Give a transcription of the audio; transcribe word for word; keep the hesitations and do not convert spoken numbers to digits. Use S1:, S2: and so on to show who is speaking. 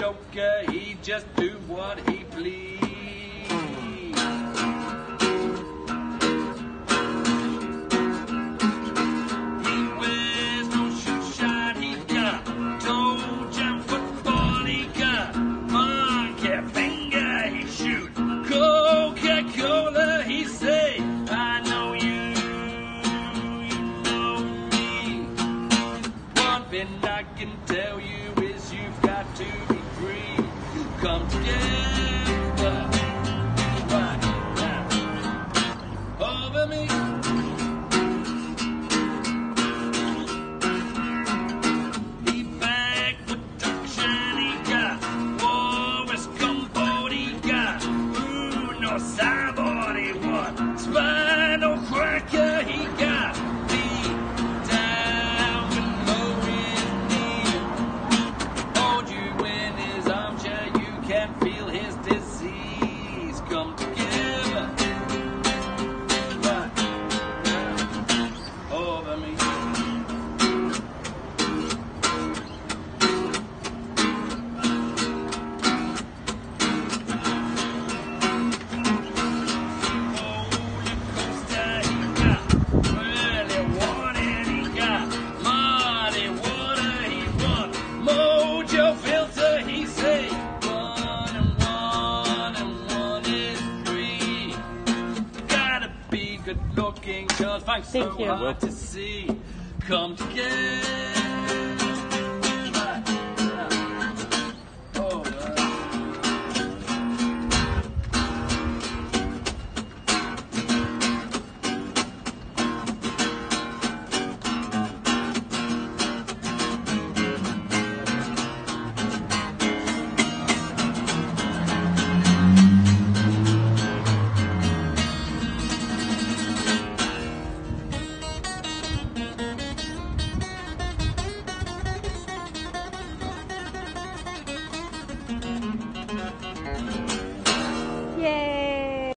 S1: joker, he just do what he please. He wears no shoe shine, he got toe jam football, he got monkey finger, he shoot Coca-Cola, he say, I know you, you know me. One thing I can tell you is you've got to be free. Come together right now over me. He bagged production, he got Walrus Comfort, he got Uno Cyborg, he won Spinal Cracker, he got beat down below his knee. Hold you in his armchair, you can feel his disease. Come together right now over me. Roller coaster, he got really wanted, he got muddy water, he won Mojo Filter, he say one and one and one is three. Gotta be good looking, cause Frank's so
S2: Thank you.
S1: hard to see. Come together